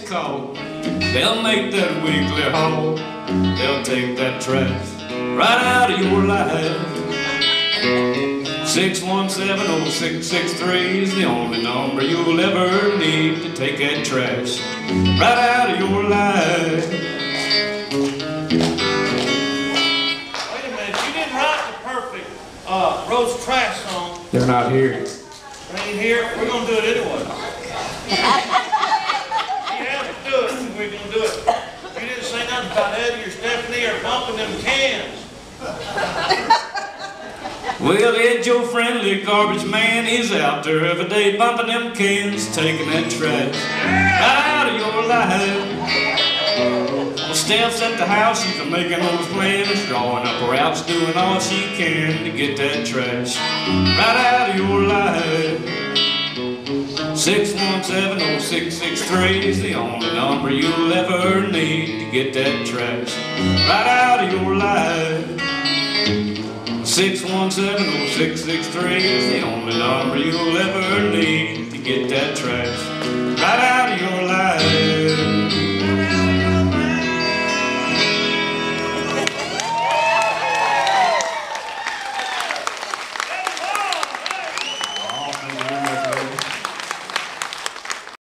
called. They'll make that weekly haul. They'll take that trash right out of your life. 617-0663 is the only number you'll ever need to take that trash right out of your life. Wait a minute, you didn't write the perfect Roach trash song. They're not here. They ain't here. We're gonna do it anyway. You have to do it, and we're gonna do it. You didn't say nothing about Eddie or Stephanie or bumping them cans. Well, Ed, your friendly garbage man, is out there every day bumping them cans, taking that trash right out of your life. Well, Steph's at the house, she's making those plans, drawing up routes, doing all she can to get that trash right out of your life. 617-0663 is the only number you'll ever need to get that trash right out of your life. 617-0663 is the only number you'll ever need to get that trash right